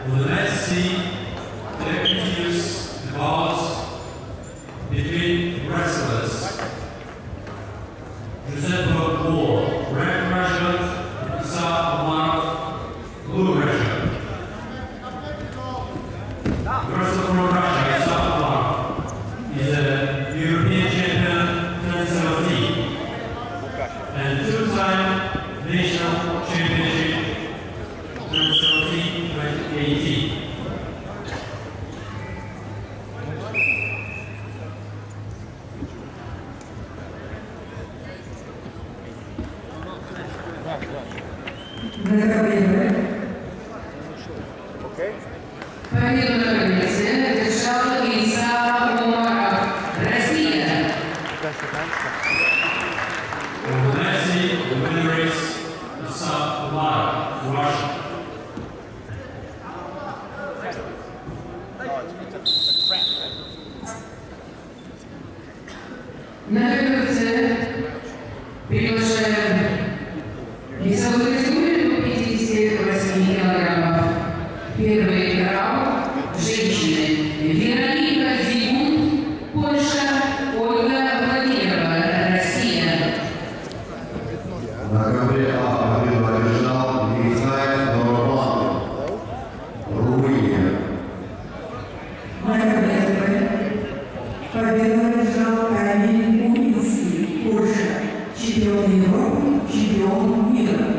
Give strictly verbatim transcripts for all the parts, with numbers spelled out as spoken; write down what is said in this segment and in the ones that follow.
On the next scene, they introduce the bouts between wrestlers. Giuseppe Moore, red Russian, Isa Umarov, blue Russian. The wrestler from Russia, Isa Umarov, is a European champion twenty seventeen and two-time national championship twenty seventeen to twenty eighteen. Победу на таблице одержал Иса Умаров, Россия. On the next scene, the winner is Isa Umarov, Russia. На таблице приглашаем весовую категорию до пятидесяти восьми килограммов. Первый раунд – женщины. Вероника Зигмунд, Польша, Ольга Владимирова, Россия. На ковре А победу одержал Михаил Норман, Румыния. На ковре Б победу одержал Камиль Кулинский, Польша, чемпион Европы, чемпион мира.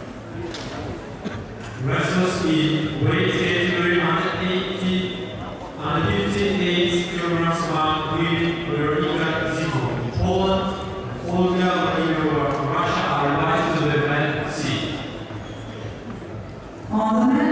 Wrestlers in weight category under eighty and fifty-eight kilograms are with Veronika Zimmerman, Poland, Olga Vladimирова, Russia are invited to the event C. On the